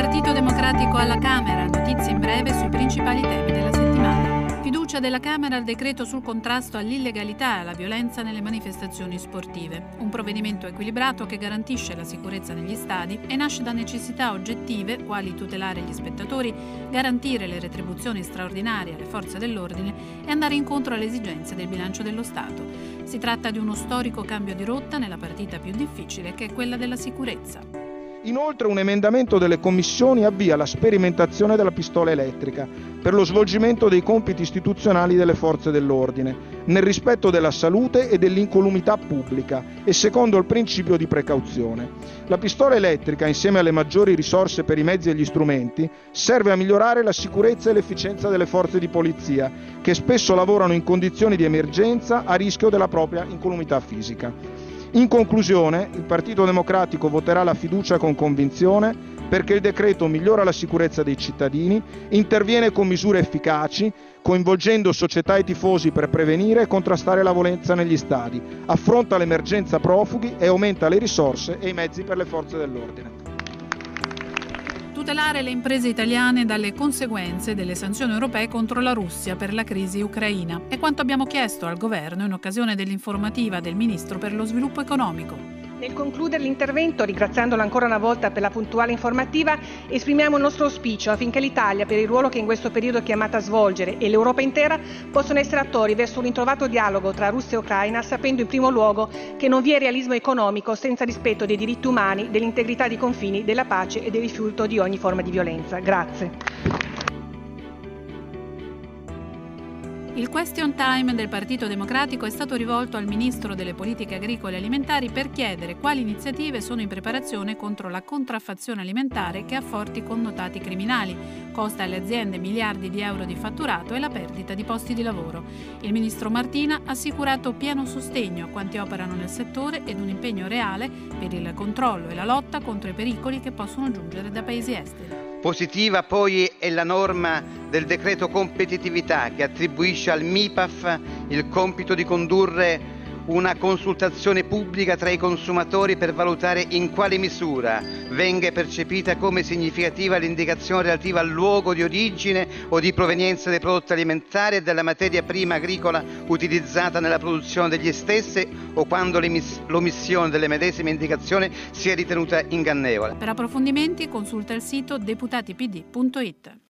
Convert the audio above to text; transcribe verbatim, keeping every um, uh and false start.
Partito Democratico alla Camera, notizie in breve sui principali temi della settimana. Fiducia della Camera al decreto sul contrasto all'illegalità e alla violenza nelle manifestazioni sportive. Un provvedimento equilibrato che garantisce la sicurezza negli stadi e nasce da necessità oggettive, quali tutelare gli spettatori, garantire le retribuzioni straordinarie alle forze dell'ordine e andare incontro alle esigenze del bilancio dello Stato. Si tratta di uno storico cambio di rotta nella partita più difficile, che è quella della sicurezza. Inoltre un emendamento delle commissioni avvia la sperimentazione della pistola elettrica per lo svolgimento dei compiti istituzionali delle forze dell'ordine, nel rispetto della salute e dell'incolumità pubblica e secondo il principio di precauzione. La pistola elettrica, insieme alle maggiori risorse per i mezzi e gli strumenti, serve a migliorare la sicurezza e l'efficienza delle forze di polizia, che spesso lavorano in condizioni di emergenza a rischio della propria incolumità fisica. In conclusione, il Partito Democratico voterà la fiducia con convinzione perché il decreto migliora la sicurezza dei cittadini, interviene con misure efficaci, coinvolgendo società e tifosi per prevenire e contrastare la violenza negli stadi, affronta l'emergenza profughi e aumenta le risorse e i mezzi per le forze dell'ordine. Tutelare le imprese italiane dalle conseguenze delle sanzioni europee contro la Russia per la crisi ucraina. È quanto abbiamo chiesto al Governo in occasione dell'informativa del Ministro per lo Sviluppo Economico. Nel concludere l'intervento, ringraziandolo ancora una volta per la puntuale informativa, esprimiamo il nostro auspicio affinché l'Italia, per il ruolo che in questo periodo è chiamata a svolgere, e l'Europa intera possano essere attori verso un introvato dialogo tra Russia e Ucraina, sapendo in primo luogo che non vi è realismo economico senza rispetto dei diritti umani, dell'integrità dei confini, della pace e del rifiuto di ogni forma di violenza. Grazie. Il question time del Partito Democratico è stato rivolto al Ministro delle Politiche Agricole e Alimentari per chiedere quali iniziative sono in preparazione contro la contraffazione alimentare che ha forti connotati criminali, costa alle aziende miliardi di euro di fatturato e la perdita di posti di lavoro. Il Ministro Martina ha assicurato pieno sostegno a quanti operano nel settore ed un impegno reale per il controllo e la lotta contro i pericoli che possono giungere da paesi esteri. Positiva poi è la norma del decreto competitività che attribuisce al M I P A F il compito di condurre una consultazione pubblica tra i consumatori per valutare in quale misura venga percepita come significativa l'indicazione relativa al luogo di origine o di provenienza dei prodotti alimentari e della materia prima agricola utilizzata nella produzione degli stessi o quando l'omissione delle medesime indicazioni sia ritenuta ingannevole. Per approfondimenti consulta il sito deputatipd punto it.